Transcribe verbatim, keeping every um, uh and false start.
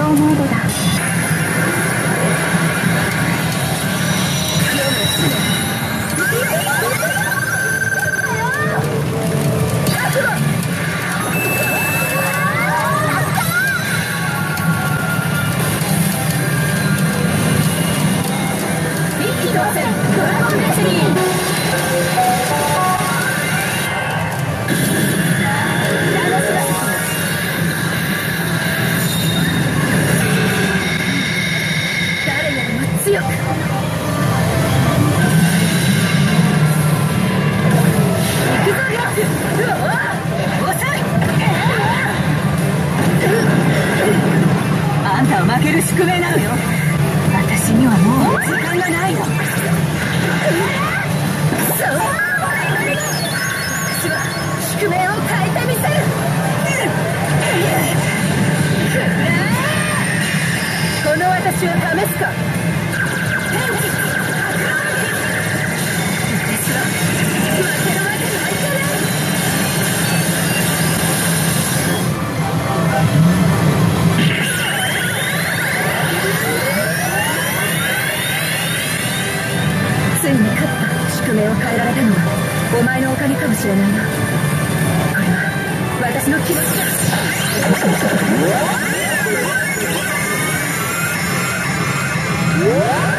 モードだ。 あんたは負ける宿命なのよ。私にはもう時間がないの。そう、私は宿命を変えてみせる。この私を試すか。私は負けるわけにはいかない。ついに勝った。宿命を変えられたのはお前のおかげかもしれないな。これは私の気持ちだ。